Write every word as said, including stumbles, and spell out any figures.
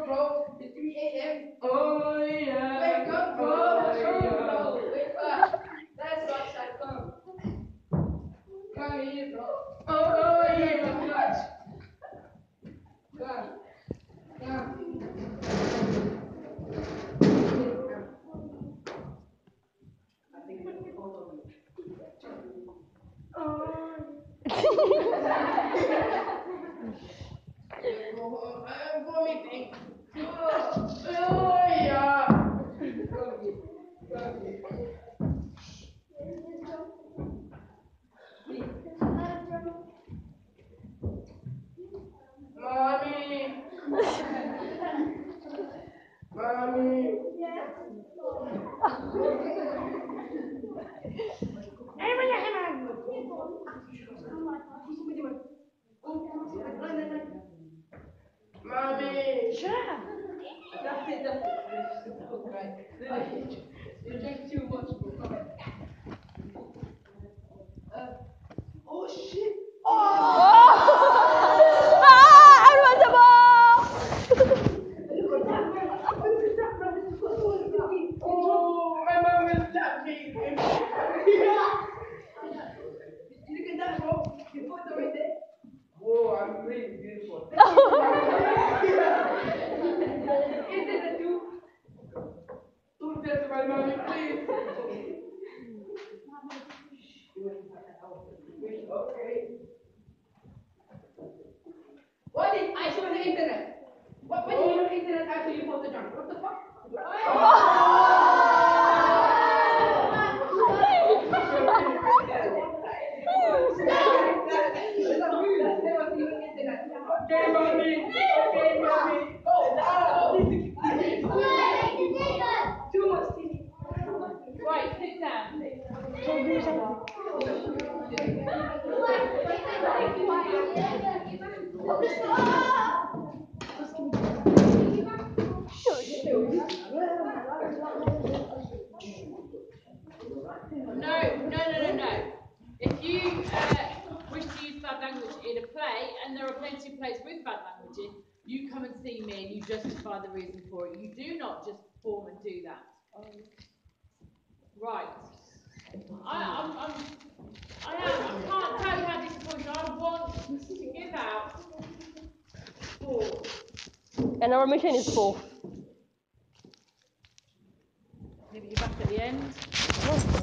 bro. It's three A M. Oh yeah. Wake up, bro. What's wrong, bro? Wake up. That's what's I come. Come here, bro. Oh yeah, clutch. Come. Come. I think it's all of you. Oh. I'm vomiting. Oh, oh yeah. Mommy. Mommy. Yes. Mommy. Shut up. That's it. That's it. Right. You drink too much, bro. Uh, oh shit. Oh! Ah! Everyone's a ball! Oh, my mom will tap me. Look at that, bro. You put the right there. Oh, I'm really beautiful. Isn't it too? Don't tell my mommy, please. Okay. What is I show the internet? What when you use the internet after you post the junk? What the fuck? Okay, mommy. Okay, mommy. Oh, oh. Too much T V. Right, sit down. No, no, no, no, no. If you uh, wish to use bad language in a play, and there are plenty of plays with bad language in, you come and see me and you justify the reason for it. You do not just perform and do that. Right. I, I'm, I'm, I am. I can't tell you how disappointed. I want to give out four. And our mission is four.